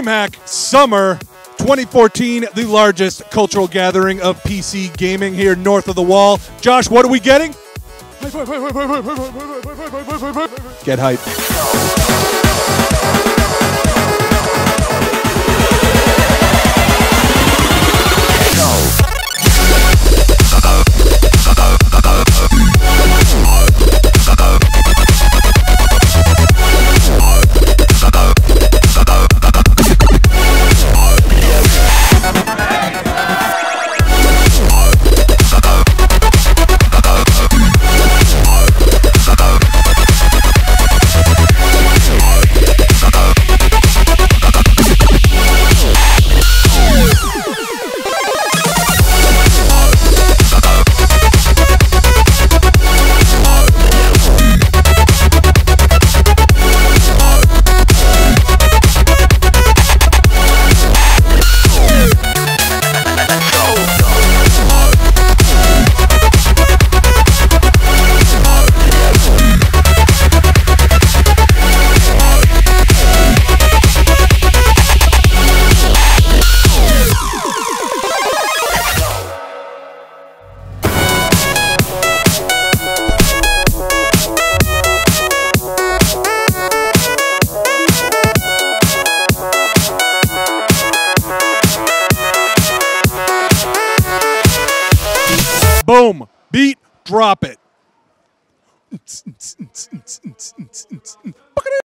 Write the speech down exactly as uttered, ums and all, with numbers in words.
DreamHack Summer twenty fourteen, the largest cultural gathering of P C gaming here north of the wall. Josh, what are we getting? Get hype. Boom. Beat. Drop it.